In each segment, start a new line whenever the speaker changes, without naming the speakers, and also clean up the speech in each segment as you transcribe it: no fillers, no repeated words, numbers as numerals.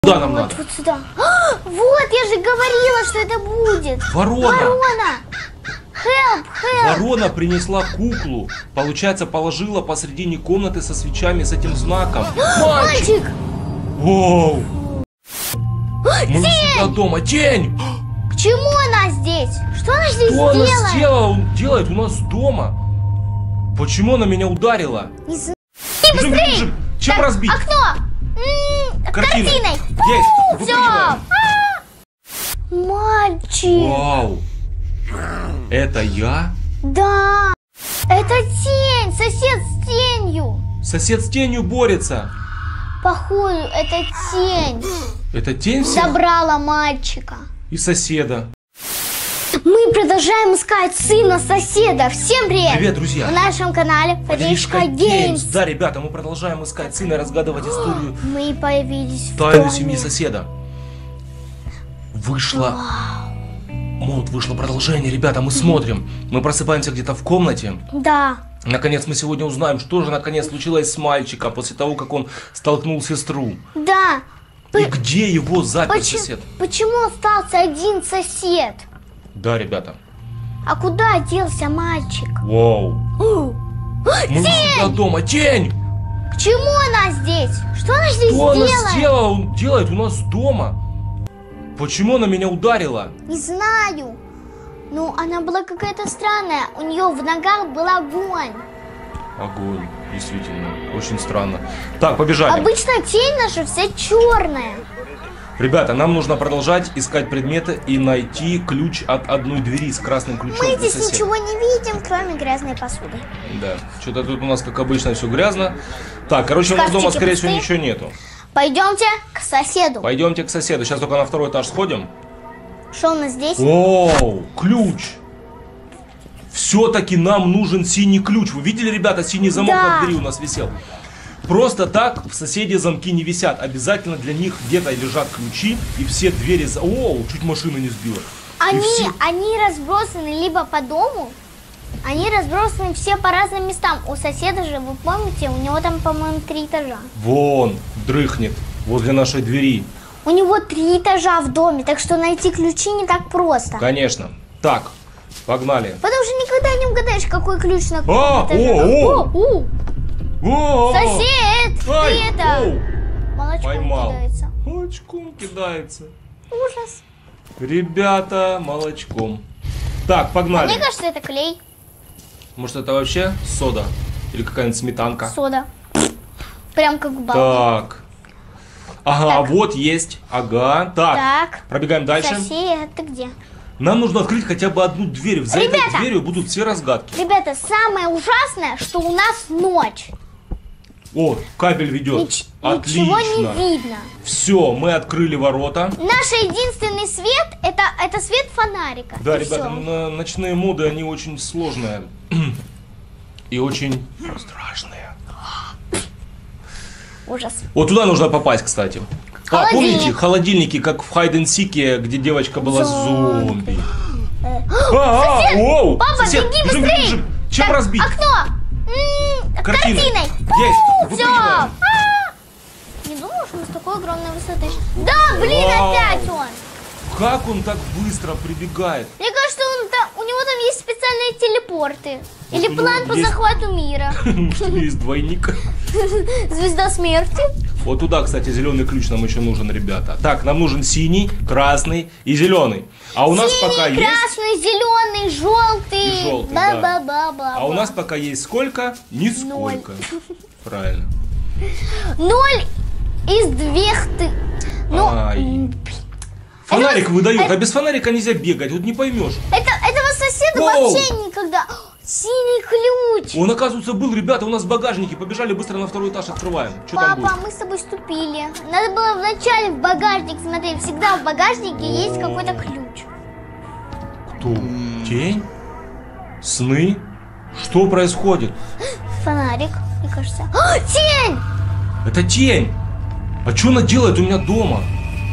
Куда нам надо?
Вот сюда. Вот, я же говорила, что это будет.
Ворона!
Ворона! Help, help!
Ворона принесла куклу. Получается, положила посредине комнаты со свечами с этим знаком.
Мальчик!
Воу! Мы у себя дома. Тень!
К чему она здесь? Что она здесь
Что
делает?
она сделала? Делает у нас дома. Почему она меня ударила?
Не знаю.
Бежим, бежим, бежим. Чем
Так,
разбить?
окно! Картиной!
Есть!
Все!
Выпрыгиваем.
Мальчик!
Вау! Это я?
Да! Это тень! Сосед с тенью!
Сосед с тенью борется.
Походу, это тень
Это тень всех
забрала мальчика.
и соседа.
Мы продолжаем искать сына соседа. Всем привет!
Привет, друзья!
На нашем канале Фаришка Геймс.
Да, ребята, мы продолжаем искать сына и разгадывать историю
Мы появились в
тайны
доме.
семьи соседа. Вышло продолжение, ребята, мы смотрим. Мы просыпаемся где-то в комнате.
Да.
Наконец мы сегодня узнаем, что же наконец случилось с мальчиком после того, как он столкнул сестру.
Да.
И где его запер сосед?
Почему остался один сосед?
Да, ребята.
А куда делся мальчик?
Вау. Мы у себя дома. Тень!
К чему она здесь? Что она здесь
Что она
делает?
сделала? Делает у нас дома. Почему она меня ударила?
Не знаю. Ну, она была какая-то странная. У нее в ногах был огонь.
Огонь, действительно, очень странно. Так, побежали.
Обычно тень наша вся черная.
Ребята, нам нужно продолжать искать предметы и найти ключ от одной двери с красным ключом.
Мы
для
здесь
соседа.
ничего не видим, кроме грязной посуды.
Да, что-то тут у нас, как обычно, все грязно. Так, короче, у нас дома,
Шкафчики
скорее всего,
пустые?
ничего нету.
Пойдемте к соседу.
Пойдемте к соседу. Сейчас только на второй этаж сходим.
Что у нас здесь?
Оу, ключ! Все-таки нам нужен синий ключ. Вы видели, ребята, синий замок
Да.
на двери у нас висел? Просто так в соседи замки не висят. Обязательно для них где-то лежат ключи. И все двери... Оу, чуть машина не сбила. И все-
Они разбросаны либо по дому, они разбросаны все по разным местам. У соседа же, вы помните, у него там, по-моему, 3 этажа.
Вон, дрыхнет возле нашей двери.
У него 3 этажа в доме, так что найти ключи не так просто.
Конечно. Так, погнали.
Потому что никогда не угадаешь, какой ключ на каком
А,
этаже.
о! О!
Сосед,
Ай,
ты это...
оу!
Молочком
Поймал.
кидается.
Молочком кидается.
Ужас.
Ребята, молочком. Так, погнали.
Мне кажется, это клей,
Может, это вообще сода? Или какая-нибудь сметанка?
сода. Прям как в балке.
Так. Ага,
Так.
вот есть. Ага. Так.
Так.
Пробегаем дальше.
Сосед, ты где?
Нам нужно открыть хотя бы одну дверь. За этой
Ребята!
дверью будут все разгадки.
Ребята, самое ужасное, что у нас ночь.
О, кабель ведет.
Ничего не видно.
Все, мы открыли ворота.
Наш единственный свет это свет фонарика.
Да,
И
ребята,
всё.
ночные моды, они очень сложные. И очень страшные.
Ужас.
Вот туда нужно попасть, кстати. А,
Холодильник.
помните, холодильники, как в Hide and Seek, где девочка была зомби.
Сосед!
Оу!
Папа,
Сосед,
беги
бежим,
быстрей!
бежим, бежим. Чем
Так,
разбить?
Окно!
Картиной. Есть!
Все!
Выпрыгиваем.
Не думал, что мы с такой огромной высоты. Да, блин,
Вау.
опять он!
Как он так быстро прибегает?
Мне кажется, у него там есть специальные телепорты. Или
у него
план по
есть-
захвату мира.
Может, у него есть двойник?
Звезда смерти.
Вот туда, кстати, зеленый ключ нам еще нужен, ребята. Так, нам нужен синий, красный и зеленый. А у нас пока
Синий,
есть...
красный, зеленый, желтый.
И желтый, да.
Ба-ба-ба-ба.
А у нас пока есть сколько? Нисколько. Правильно.
0 из 2. Ну,
Ай. Фонарик выдает, а без фонарика нельзя бегать, вот не поймешь.
этого соседа
Воу.
вообще никогда. Синий ключ.
Он, оказывается, был, ребята, у нас в багажнике. Побежали быстро на второй этаж, открываем. Что там
Папа,
будет?
мы с тобой ступили. Надо было вначале в багажник смотреть. Всегда в багажнике есть какой-то ключ.
Кто? Тень? Сны? Что происходит?
Фонарик, мне кажется. А, тень!
Это тень! А что она делает у меня дома?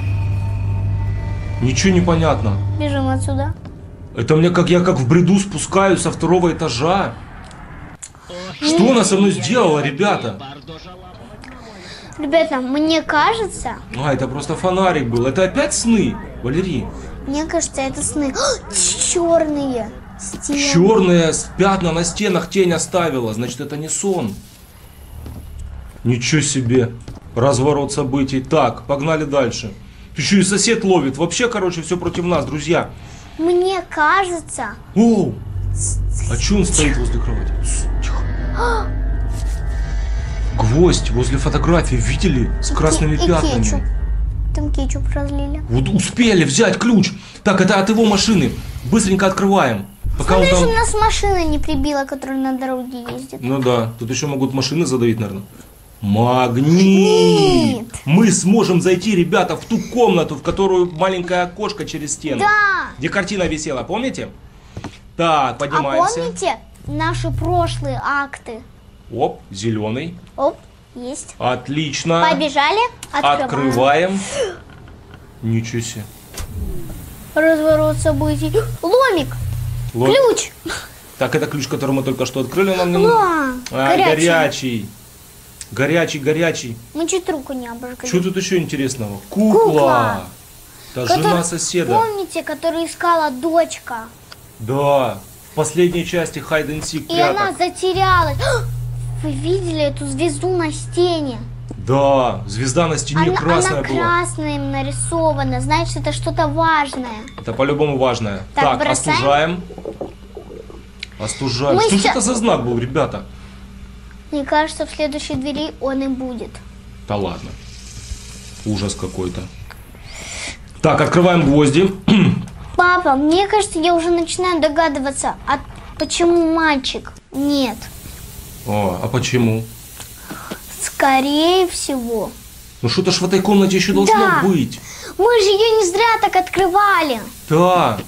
Ничего не понятно.
Бежим отсюда.
Это мне как я как в бреду спускаюсь со второго этажа. Что она со мной сделала, ребята?
Ребята, мне кажется...
А, это просто фонарик был. Это опять сны, Валерий?
Мне кажется, это сны. Черные стены.
Черные пятна на стенах тень оставила. Значит, это не сон. Ничего себе. Разворот событий. Так, погнали дальше. Еще и сосед ловит. Вообще, короче, все против нас, друзья.
Мне кажется...
Оу! А че он стоит возле кровати? Тихо. Гвоздь возле фотографии, видели? С красными пятнами.
Кетчуп. Там кетчуп разлили.
Вот успели взять ключ. Так, это от его машины. Быстренько открываем. Пока
Смотри,
он
что
там...
нас машина не прибила, которая на дороге ездит.
Ну да, тут еще могут машины задавить, наверное. Магнит! Мы сможем зайти, ребята, в ту комнату, в которую маленькое окошко через стену.
Да!
Где картина висела, помните? Так, поднимаемся.
А помните наши прошлые акты?
Оп, зеленый.
Оп, есть.
Отлично.
Побежали,
Открываем. Ничего себе.
Разворот событий. Ломик! Ключ!
Так, это ключ, который мы только что открыли. Нам не нужен. Горячий. Горячий.
Мы чуть руку не обожгли.
Что тут еще интересного? Кукла. Это жена соседа.
Помните, которую искала дочка?
Да. В последней части Hide and Seek
И она затерялась. Вы видели эту звезду на стене?
Да, звезда на стене красная
она
была.
красная нарисована, значит, это что-то важное.
Это по-любому важное.
Так,
остужаем. Остужаем. Что же это за знак был, ребята?
Мне кажется, в следующей двери он и будет.
Да ладно. Ужас какой-то. Так, открываем гвозди.
Папа, мне кажется, я уже начинаю догадываться, почему мальчик нет.
О, а почему?
Скорее всего.
Ну что-то ж в этой комнате еще должно быть.
Мы же ее не зря так открывали.
Да.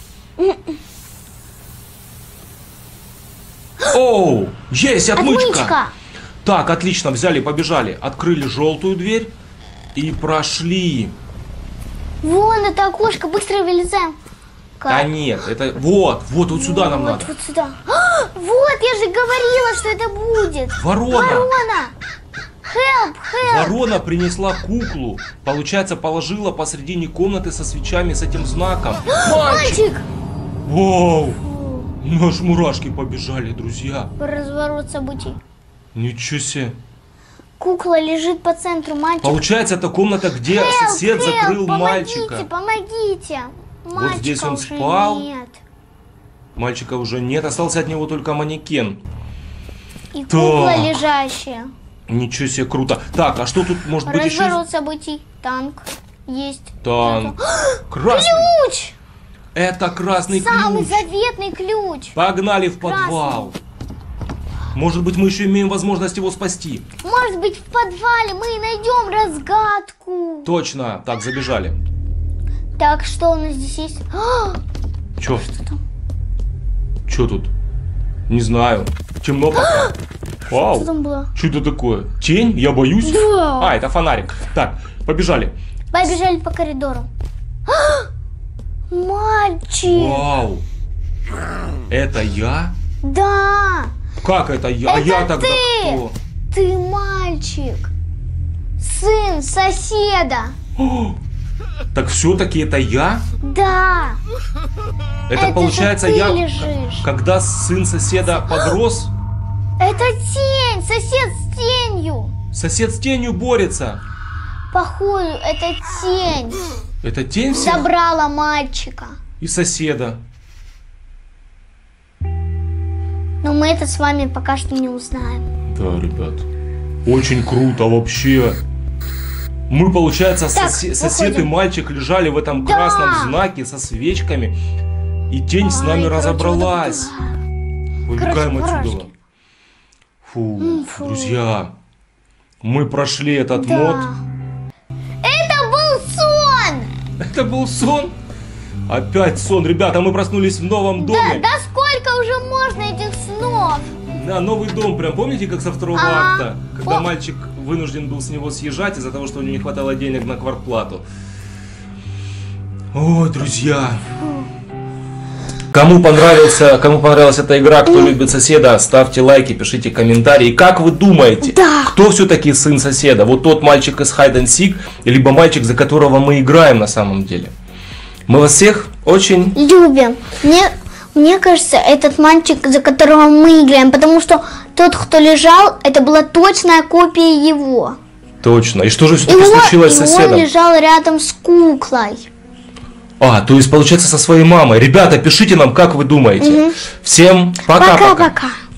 Оу, есть отмычка. Так, отлично, взяли, побежали. Открыли желтую дверь и прошли.
Вон это окошко, быстро вылезаем.
Да нет, это вот сюда нам надо.
Вот сюда. Вот, я же говорила, что это будет.
Ворона.
Help.
Ворона принесла куклу. Получается, положила посредине комнаты со свечами с этим знаком.
Мальчик.
Вау. Аж мурашки побежали, друзья.
Разворот событий.
Ничего себе.
Кукла лежит по центру, мальчик.
Получается, это комната, где сосед закрыл мальчика.
Помогите.
Вот здесь он спал.
Нет.
Мальчика уже нет, остался от него только манекен.
И кукла лежащая.
Ничего себе, круто. Так, а что тут может быть еще?
Разворот событий. Танк. Есть.
Танк. Красный.
Ключ!
Это красный
Самый
ключ.
заветный ключ.
Погнали в подвал. Может быть, мы еще имеем возможность его спасти.
Может быть, в подвале мы найдем разгадку.
Точно. Так, забежали.
Так, что у нас здесь есть?
Че?
Что там?
Че тут? Не знаю. Темно пока. Вау.
Что там было?
Что это такое? Тень? Я боюсь.
Да.
А, это фонарик. Так, побежали.
Побежали по коридору. Мальчик.
Вау. Это я?
Да.
Как это я?
Это
А я тогда
ты.
кто?
Ты мальчик. Сын соседа.
Так все-таки это я?
Да.
Это получается
же ты
я,
лежишь.
когда сын соседа подрос,
Это тень. Сосед с тенью.
сосед с тенью борется.
Походу, это тень.
Это тень всех
Забрала мальчика.
и соседа.
Но мы это с вами пока что не узнаем.
Да, ребят, очень круто вообще. Мы, получается,
Так,
сосед и мальчик лежали в этом
Да.
красном знаке со свечками, и тень с нами
Ай, короче,
разобралась. Выбегаем
Короче,
отсюда.
мурашки.
Фу, друзья, мы прошли этот
Да.
мод.
Это был сон!
Это был сон? Опять сон. Ребята, мы проснулись в новом доме.
Да сколько уже можно этих снов?
Да, новый дом, прям помните, как со второго
Ага.
акта? Когда мальчик вынужден был с него съезжать из-за того, что у него не хватало денег на квартплату. Ой, друзья. Кому понравилась эта игра, кто любит соседа, ставьте лайки, пишите комментарии. Как вы думаете, кто все-таки сын соседа? Вот тот мальчик из Hide and Seek, либо мальчик, за которого мы играем на самом деле? Мы вас всех очень
любим. Мне кажется, этот мальчик, за которого мы играем, потому что тот, кто лежал, это была точная копия его.
Точно. И что же все-таки случилось с соседом?
Он лежал рядом с куклой.
То есть, получается, со своей мамой. Ребята, пишите нам, как вы думаете. Всем пока-пока.
Пока-пока.